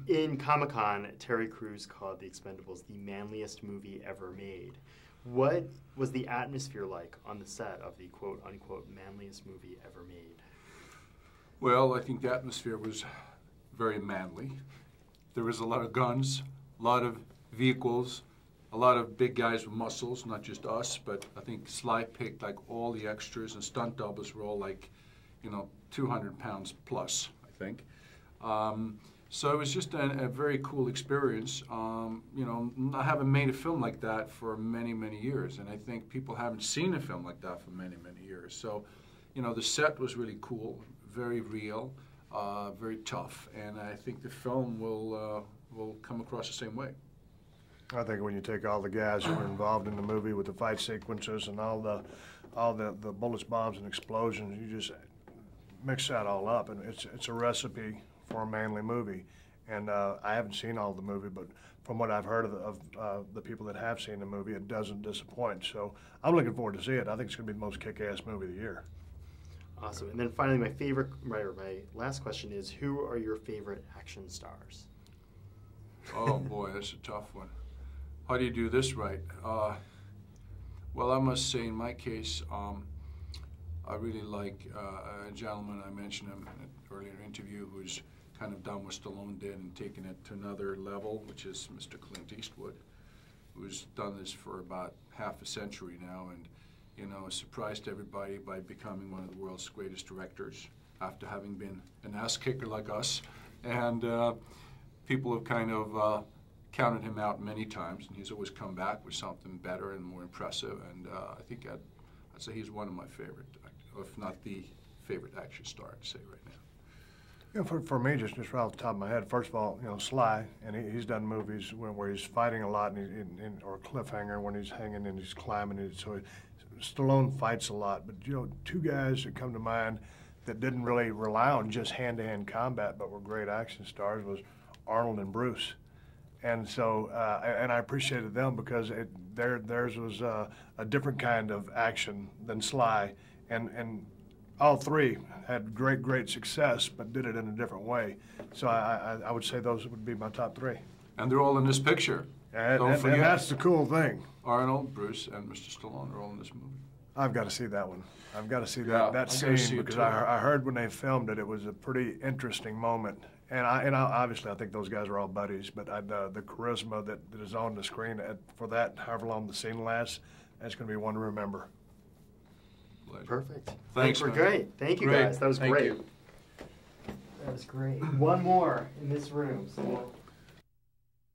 In Comic-Con, Terry Crews called The Expendables the manliest movie ever made. What was the atmosphere like on the set of the quote-unquote manliest movie ever made? Well, I think the atmosphere was very manly. There was a lot of guns, a lot of vehicles, a lot of big guys with muscles, not just us, but I think Sly picked like all the extras, and stunt doubles were all like, 200 pounds plus, I think. So it was just a very cool experience. I haven't made a film like that for many, many years, and I think people haven't seen a film like that for many, many years. So, the set was really cool, very real, very tough, and I think the film will come across the same way. I think when you take all the guys who were involved in the movie with the fight sequences and all the bullets, bombs, and explosions, you just mix that all up, and it's a recipe for a manly movie. And I haven't seen all the movie, but from what I've heard of the people that have seen the movie, it doesn't disappoint. So I'm looking forward to see it. I think it's going to be the most kick-ass movie of the year. Awesome. And then finally, my last question is, who are your favorite action stars? Oh boy, that's a tough one. How do you do this right? Well, I must say, in my case, I really like a gentleman, I mentioned him in an earlier interview, who's kind of done what Stallone did and taken it to another level, which is Mr. Clint Eastwood, who's done this for about half a century now, and surprised everybody by becoming one of the world's greatest directors after having been an ass kicker like us. And people have kind of counted him out many times, and he's always come back with something better and more impressive. And I think I'd say he's one of my favorite, if not the favorite action star, I'd say right now. For me, just right off the top of my head, first of all, Sly, and he's done movies where he's fighting a lot, or Cliffhanger when he's hanging and he's climbing. So Stallone fights a lot, but two guys that come to mind that didn't really rely on just hand-to-hand combat, but were great action stars, was Arnold and Bruce. And so, and I appreciated them because theirs was a different kind of action than Sly, and all three had great success, but did it in a different way. So I would say those would be my top three. And they're all in this picture. Don't forget. And that's the cool thing. Arnold, Bruce, and Mr. Stallone are all in this movie. I've got to see that one. I've got to see that scene because I heard when they filmed it, it was a pretty interesting moment. And obviously I think those guys are all buddies, but the charisma that is on the screen for that, however long the scene lasts, that's going to be one to remember. Perfect. Thanks, man. Great. Thank you, guys. That was great. You. That was great. One more in this room. So